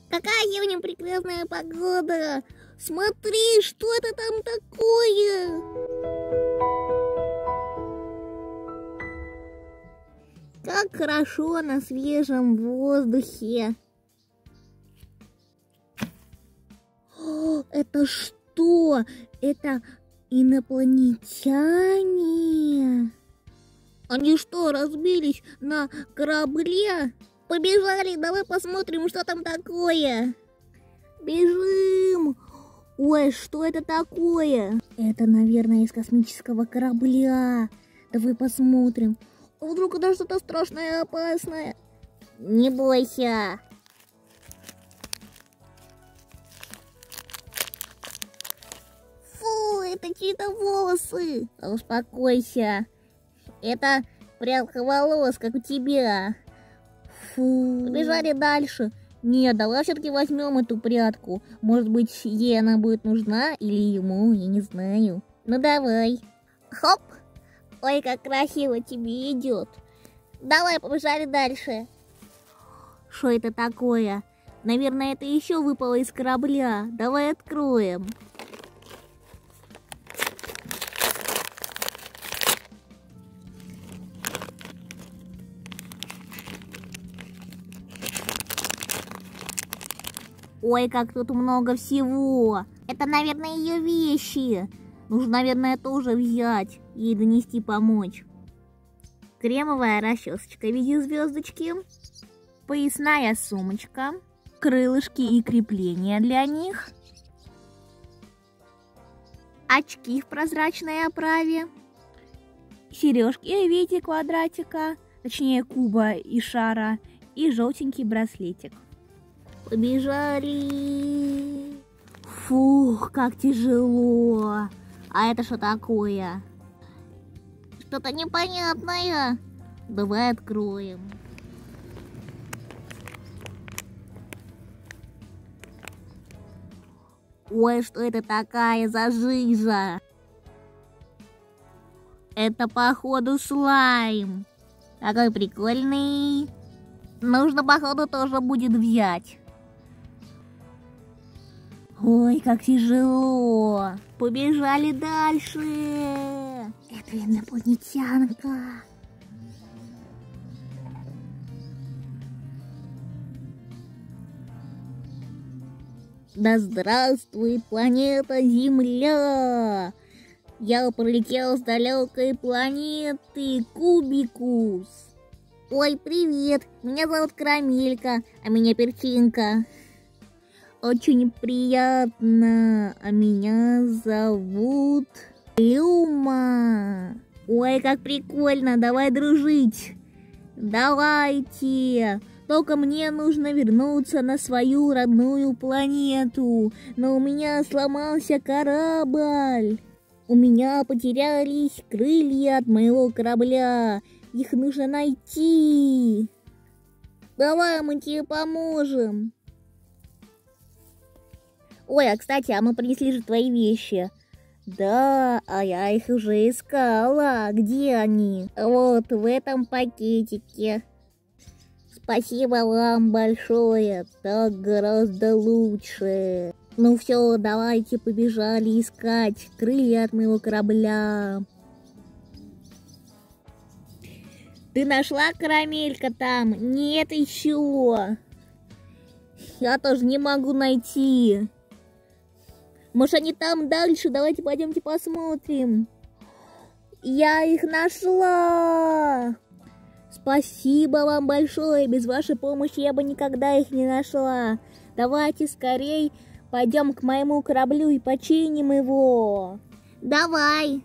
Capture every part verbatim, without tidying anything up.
Какая сегодня прекрасная погода! Смотри, что это там такое? Как хорошо на свежем воздухе. О, это что? Это инопланетяне? Они что, разбились на корабле? Побежали, давай посмотрим, что там такое. Бежим. Ой, что это такое? Это, наверное, из космического корабля. Давай посмотрим. А вдруг это что-то страшное и опасное? Не бойся. Фу, это чьи-то волосы. Успокойся. Это прядка волос, как у тебя. Фу. Побежали дальше. Нет, давай все-таки возьмем эту прядку. Может быть, ей она будет нужна или ему, я не знаю. Ну давай. Хоп. Ой, как красиво тебе идет. Давай, побежали дальше. Что это такое? Наверное, это еще выпало из корабля. Давай откроем. Ой, как тут много всего. Это, наверное, ее вещи. Нужно, наверное, тоже взять. Ей донести, помочь. Кремовая расчесочка в виде звездочки. Поясная сумочка. Крылышки и крепления для них. Очки в прозрачной оправе. Сережки в виде квадратика. Точнее, куба и шара. И желтенький браслетик. Побежали. Фух, как тяжело. А это что такое? Что-то непонятное. Давай откроем. Ой, что это такая за жижа? Это, походу, слайм. Какой прикольный. Нужно, походу, тоже будет взять. Ой, как тяжело. Побежали дальше. Это инопланетянка. Да здравствует планета Земля. Я прилетел с далекой планеты Кубикус. Ой, привет. Меня зовут Карамелька, а меня Перчинка. Очень приятно, а меня зовут Люма. Ой, как прикольно, давай дружить. Давайте. Только мне нужно вернуться на свою родную планету. Но у меня сломался корабль. У меня потерялись крылья от моего корабля. Их нужно найти. Давай мы тебе поможем. Ой, а кстати, а мы принесли же твои вещи. Да, а я их уже искала. Где они? Вот в этом пакетике. Спасибо вам большое. Так гораздо лучше. Ну все, давайте побежали искать крылья от моего корабля. Ты нашла, Карамелька, там? Нет еще. Я тоже не могу найти. Может, они там дальше? Давайте пойдемте посмотрим. Я их нашла. Спасибо вам большое. Без вашей помощи я бы никогда их не нашла. Давайте скорей пойдем к моему кораблю и починим его. Давай.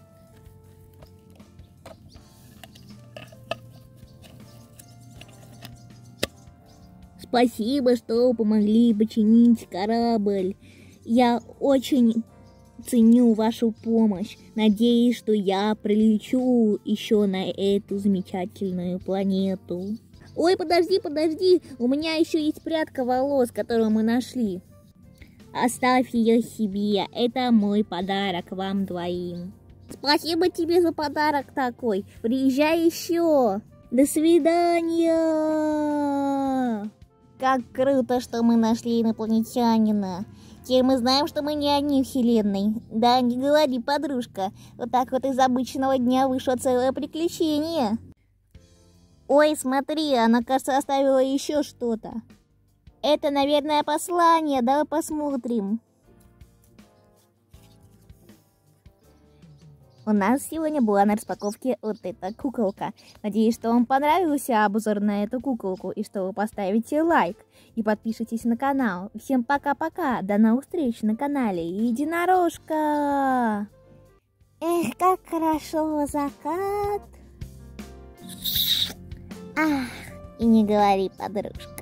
Спасибо, что помогли починить корабль. Я очень ценю вашу помощь. Надеюсь, что я прилечу еще на эту замечательную планету. Ой, подожди, подожди. У меня еще есть прядка волос, которую мы нашли. Оставь ее себе. Это мой подарок вам двоим. Спасибо тебе за подарок такой. Приезжай еще. До свидания. Как круто, что мы нашли инопланетянина. Теперь мы знаем, что мы не одни в вселенной. Да, не говори, подружка. Вот так вот из обычного дня вышло целое приключение. Ой, смотри, она, кажется, оставила еще что-то. Это, наверное, послание. Давай посмотрим. У нас сегодня была на распаковке вот эта куколка. Надеюсь, что вам понравился обзор на эту куколку и что вы поставите лайк и подпишитесь на канал. Всем пока-пока, до новых встреч на канале Единорожка. Эх, как хорошо, закат. Ах, и не говори, подружка.